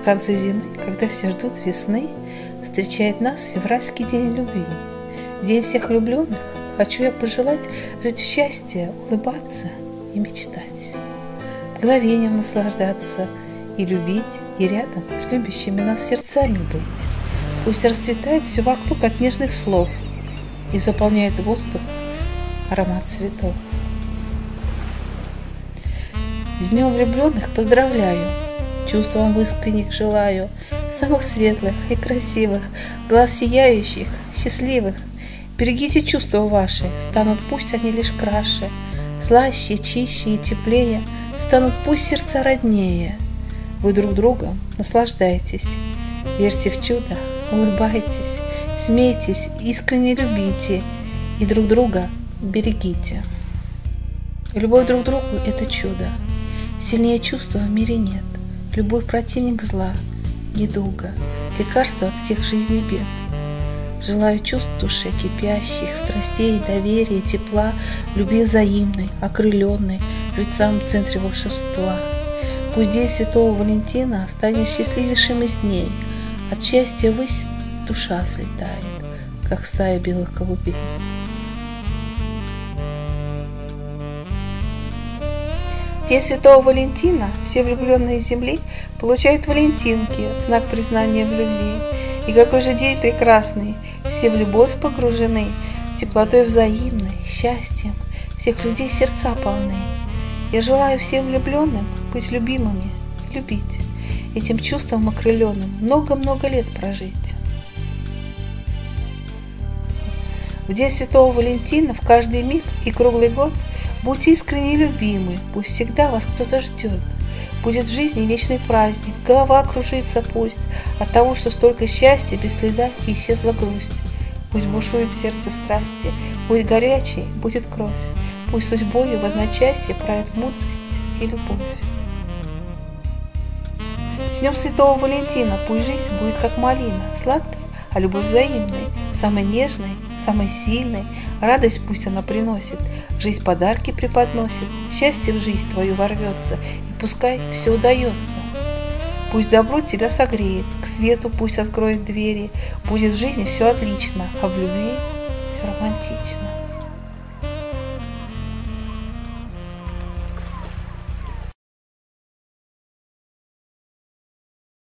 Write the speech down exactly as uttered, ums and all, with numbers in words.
конце зимы, когда все ждут весны, встречает нас февральский день любви. День всех влюбленных хочу я пожелать жить в счастье, улыбаться и мечтать, мгновением наслаждаться и любить, и рядом с любящими нас сердцами быть. Пусть расцветает все вокруг от нежных слов и заполняет воздух аромат цветов. С Днем влюбленных поздравляю, чувствам в искренних желаю самых светлых и красивых, глаз сияющих, счастливых. Берегите чувства ваши, станут пусть они лишь краше, слаще, чище и теплее, станут пусть сердца роднее. Вы друг другом наслаждайтесь, верьте в чудо, улыбайтесь, смейтесь, искренне любите и друг друга берегите. Любовь друг к другу – это чудо. Сильнее чувства в мире нет. Любовь – противник зла, недуга, лекарство от всех жизней бед. Желаю чувств в душе кипящих, страстей, доверия, тепла, любви взаимной, окрыленной, жить в самом центре волшебства. Пусть день Святого Валентина станет счастливейшим из дней. От счастья ввысь душа слетает, как стая белых голубей. В день Святого Валентина все влюбленные земли получают валентинки, знак признания в любви. И какой же день прекрасный! Все в любовь погружены, теплотой взаимной, счастьем, всех людей сердца полны. Я желаю всем влюбленным быть любимыми, любить, этим чувством окрыленным много-много лет прожить. В день Святого Валентина в каждый миг и круглый год будьте искренне любимы, пусть всегда вас кто-то ждет. Будет в жизни вечный праздник, голова кружится пусть от того, что столько счастья без следа и исчезла грусть. Пусть бушует в сердце страсти, пусть горячей будет кровь, пусть судьбою в одночасье правит мудрость и любовь. С Днем Святого Валентина пусть жизнь будет как малина, сладкой, а любовь взаимной, самой нежной, самой сильной. Радость пусть она приносит, жизнь подарки преподносит, счастье в жизнь твою ворвется, и пускай все удается. Пусть добро тебя согреет, к свету пусть откроет двери, будет в жизни все отлично, а в любви все романтично.